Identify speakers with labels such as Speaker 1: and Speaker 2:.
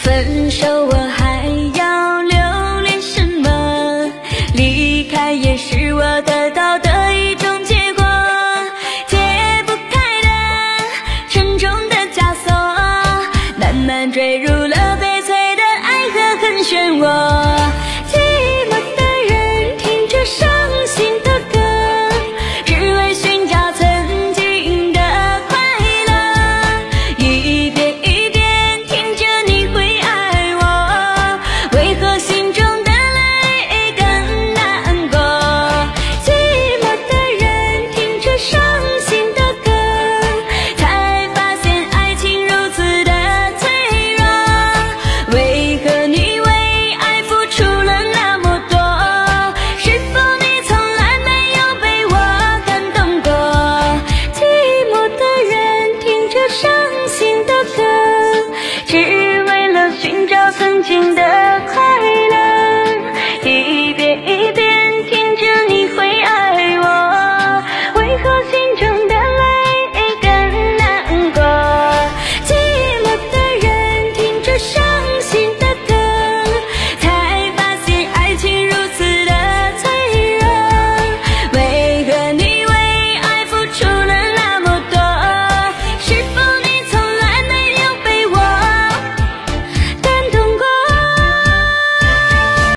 Speaker 1: 分手我还要留恋什么？离开也是我得到的一种结果，解不开的沉重的枷锁，慢慢坠入了悲催的爱和恨漩涡。寂寞的人听着伤心的歌，只为寻找曾经的快乐，一遍一遍听着你会爱我，为何心中的泪更难过？寂寞的人听着伤心的歌，才发现爱情如此的脆弱，为何你为爱付出了那么多？是否你从来没有被我感动过？寂寞的人听着伤心的歌，只为了寻找曾经的